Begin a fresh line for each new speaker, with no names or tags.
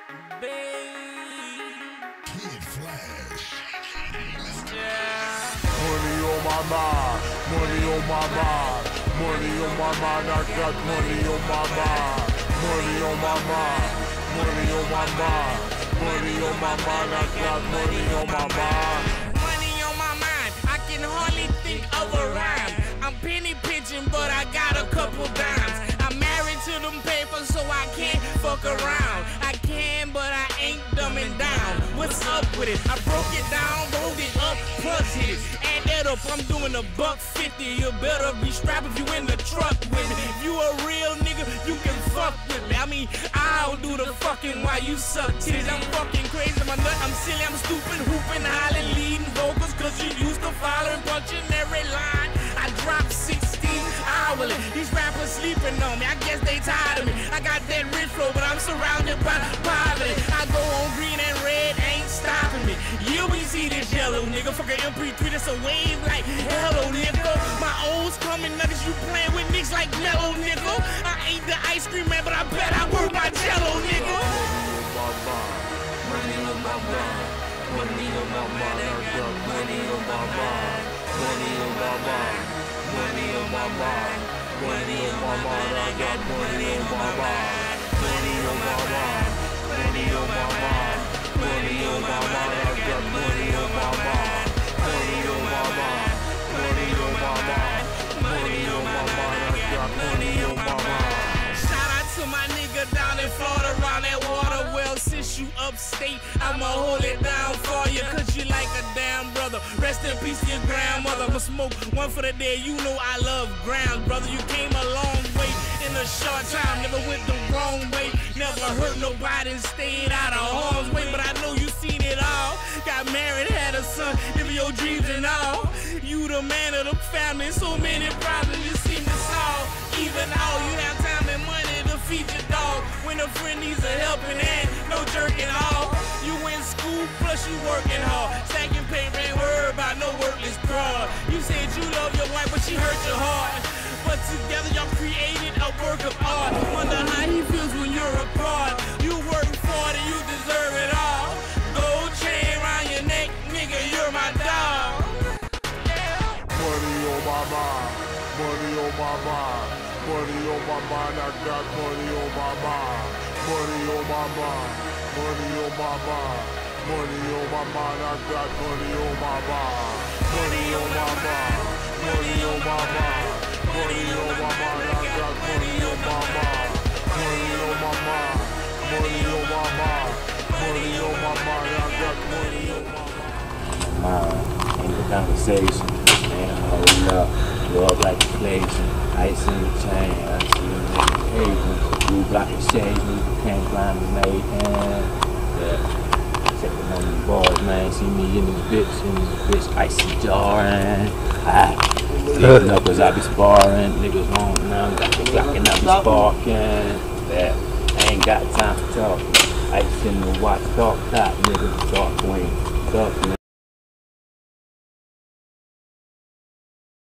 Kid Flash.
Money on my mind, money on my mind, money on my mind, I got money on my mind, money on my mind, money on my mind, money on my mind, I got money on my mind.
Money on my mind, I can hardly think of a rhyme. I'm penny pinching, but I got a couple dimes. I'm married to them papers, so I can't fuck around. I can, but I ain't dumbing down. What's up with it? I broke it down, rolled it up, plus hit it. Add that up, I'm doing $1.50. You better be strapped if you in the truck with me. If you a real nigga, you can fuck with me. I mean, I'll do the fucking while you suck titties. I'm fucking crazy, my nut, I'm silly, I'm stupid, hooping, hollering, leading vocals, cause you used to following, punching every line. I drop 16 hourly. These rappers sleeping on me. I guess they tired of me. I got that rich flow, but I'm surrounded by poverty. I go on green and red, ain't stopping me. You be see this yellow nigga. Fuck an MP3, that's a wave like hello nigga. My O's coming nuggets, you playing with niggas like mellow nigga. I ain't the ice cream man, but I bet I work my jello nigga.
Money on my mind, money on my mind, I got money on my mind, money on my mind, money on my mind, money on my mind, I got money on my mind, money on my mind, money on my mind, money on my mind, I got money on my mind, money on my mind, money on my mind, money on my mind, I got money on my mind.
Shout out to my nigga down in Florida around that water well. Since you upstate, I'ma hold it down for you, cause you like a damn brother. Rest in peace to your grandmother. I'ma smoke one for the dead. You know I love ground, brother. You came a long way in a short time. Never went the wrong way. Never hurt nobody and stayed out of harm's way. But I know you seen it all. Got married, had a son, living your dreams and all. You the man of the family. So many problems you seem to solve. Even all you have time and money to feed your dog. When a friend needs a helping hand, no jerking off. You in school, plus you working hard. Stacking paper, ain't worried about no worthless fraud. You said you love your wife, but she hurt your heart. But together y'all created a work of art. Wonder how he feels when you're apart. You work for it and you deserve it all. Gold chain around your neck, nigga, you're my dog.
Money on my mind, money on my mind, money on my mind, I got money on my mind, money on my mind, money on my mind, money on my mind, I got money on my mind, money on my mind, money on my mind, money on my mind, I got money on my mind, money on my mind, money on my mind, money on my mind, I got money on my mind.
In the conversation, man, hold up, love like the place, ice in the chain, I see them niggas hating, blue block of shades, niggas can't find me made, yeah, checking on the boys, man, see me in this bitch, icy jarring, leaving up cause I be sparring, niggas won't know, got the Glock and I be sparking, yeah, I ain't got time to talk, ice in the watch, talk top, niggas, talk wing, talk, man.